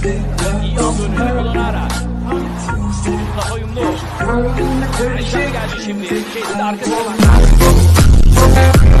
İyi aldığını kullanarak. Mustafa Uyumlu. Reşat geldi şimdi. Kendi arkasına bak.